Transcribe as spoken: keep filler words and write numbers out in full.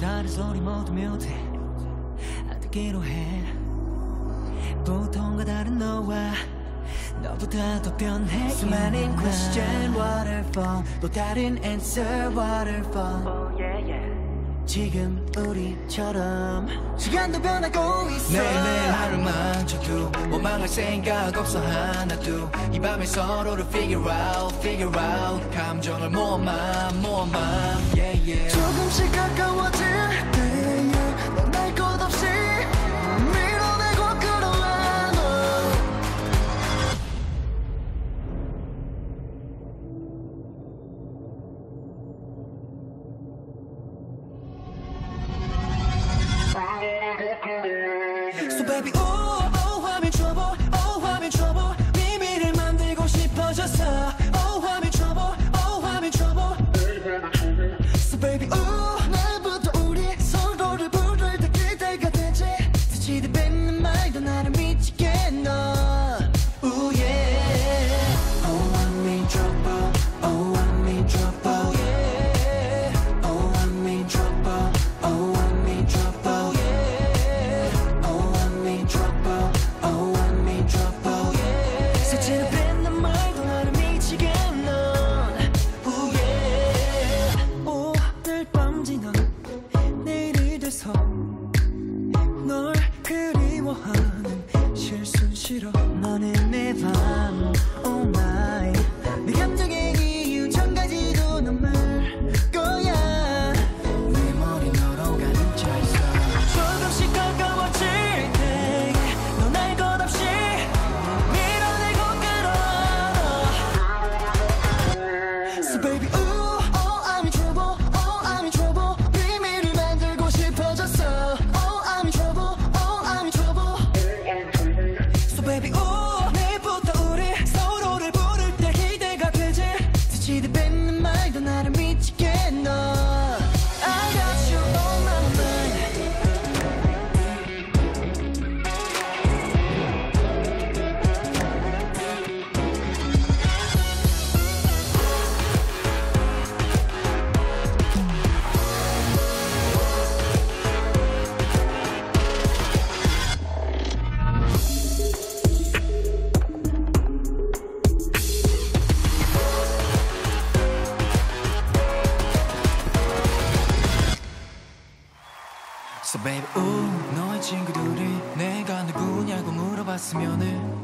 다른 소리 모두 묘해 안 듣기로 해. 보통과 다른 너와 너보다 더 변해. 수많은 question waterfall 또 다른 answer waterfall. oh, yeah, yeah. 지금 우리처럼 시간도 변하고 있어. 매일매일 하루 망쳐도 원망할 생각 없어 하나도. 이 밤에 서로를 figure out figure out 감정을 모아마 모아마 yeah, yeah. 조금씩 가까워질 때에 넌 날 것 없이 밀어내고 끌어안아. So baby oh oh I'm in trouble oh I'm in trouble. 비밀을 만들고 싶어졌어. Oh I'm in trouble oh I'm in trouble. So baby oh 날부터 우리 서로를 부를 때 기대가 되지. 스치듯 뱉는 말도 나를 미치게 너. Ooh yeah. Oh I'm in trouble oh I'm in trouble yeah. Oh I'm in trouble oh I'm in trouble yeah. Oh I'm in trouble oh I'm in trouble yeah. 스치듯 뱉는 말도 나를 미치게 넌. Ooh yeah. 오늘 밤 지나 내일이 돼서 널 그리워하는 실수 싫어. 너는 내 밤 oh my. 내 감정의 이유 천 가지도 넘을 거야. 내 머리 너로 가득 차있어. 조금씩 가까워질 때에 넌 알 것 없이 밀어내고 끌어안아. So baby ooh oh I'm in trouble oh I'm in trouble. 비밀을 만들고 싶어졌어. Oh I'm in trouble oh I'm in trouble. So baby ooh 내일부터 우리 서로를 부를 때 기대가 되지. 스치듯 뱉는 말도 나를 미치게 너. I got you on my mind. So baby ooh 너의 친구들이 내가 누구냐고 물어봤으면은